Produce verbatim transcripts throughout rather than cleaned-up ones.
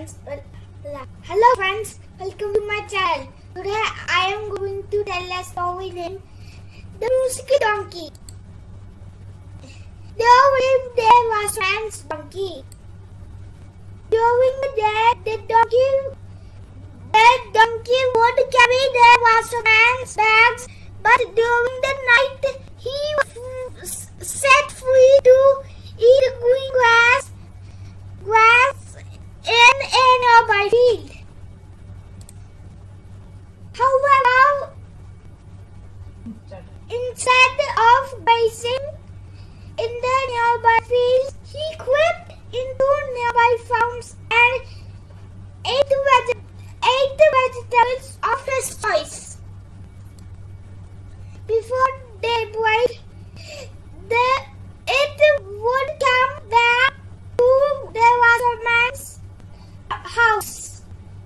Hello friends, welcome to my channel. Today I am going to tell a story named The Musical Donkey. There lived there was a man's donkey. During the day, the donkey, the donkey would carry the washerman's bags, but during the night he was set free to eat green grass, grass in a nearby field. However, instead of grazing in the nearby fields, he crept into nearby farms and ate the, veg ate the vegetables of his choice. Before daybreak, the it would come back to the washerman's house.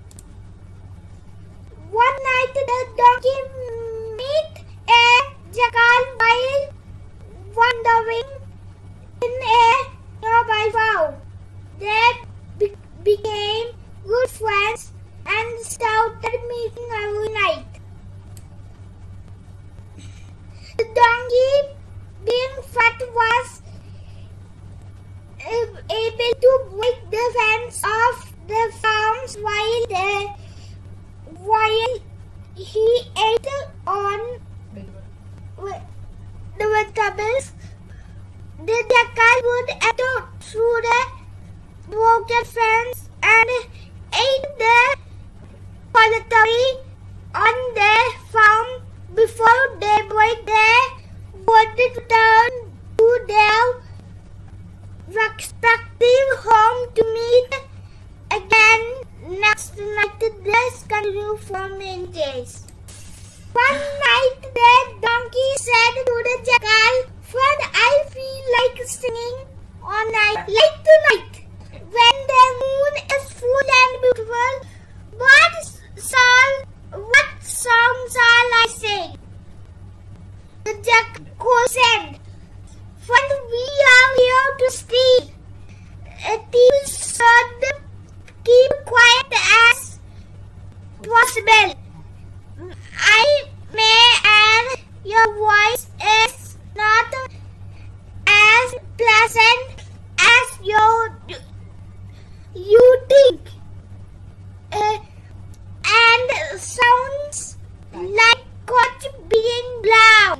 One night, the donkey met a jackal while wandering in a nearby farm. They be became good friends and started meeting every night. The donkey, being fat, was able to break the fence of the farms while the while he ate on the vegetables. The jackal would enter through the broken fence and ate the poultry on the farm. Before daybreak, they would return to their respective home to meet again next night. This continued for many days. One night, the donkey said to the jackal, "Friend, I feel like singing all night, like tonight, when the moon is full and beautiful. What song, what song shall I sing?" The jackal said, "Friend, we are here to stay. You should keep quiet as possible. I may add, your voice is not as pleasant as you, you think, uh, and sounds like coach being blown.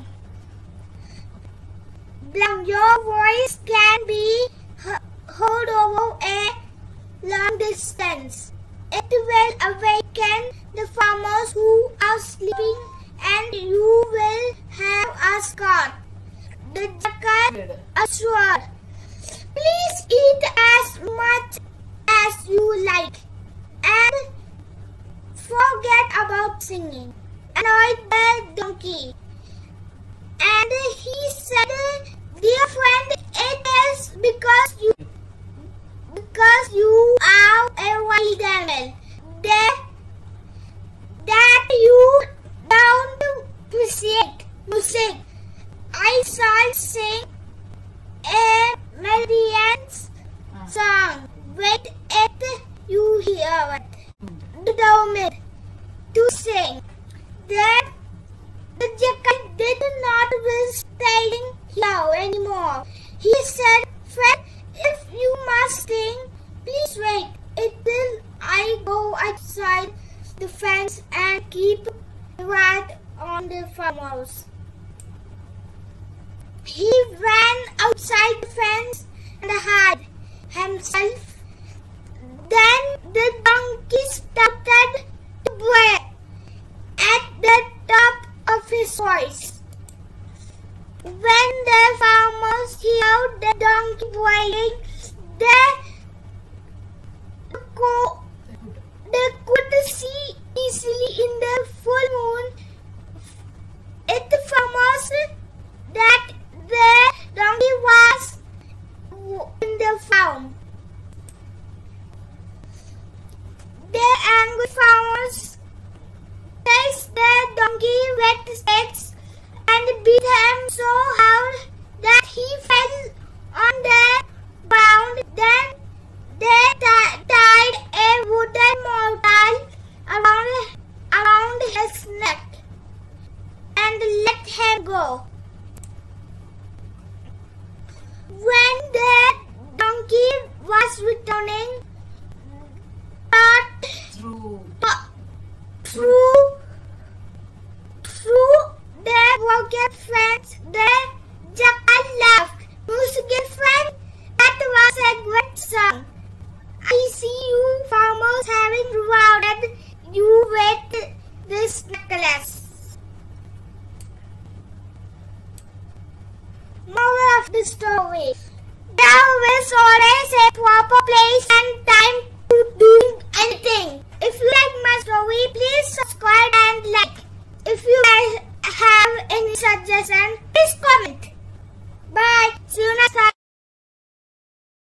Blown. Your voice can be heard over a long distance. It will awaken the farmers who are sleeping, and you will have us caught." The jackal assured, "Please eat as much as you like and forget about singing," annoyed the donkey. And he said, "Dear friend, it is because you because you are a wild animal that, that you don't appreciate music. I shall sing a melodious song. With it, you hear it." Determined to sing, that the jackal did not wish staying here anymore. He said, "Friend, if you must sing, please wait until I go outside the fence and keep right on the farmhouse." He ran outside the fence and hid himself. Then the donkey started to bray at the top of his voice. When the farmers heard the donkey braying, they, they could see easily in the full moon at the farmers that the donkey was in the farm. The angry farmers chased the donkey with sticks and beat him so hard that he fell on the ground. Then they tied a miraculous. Moral of the story. There is always a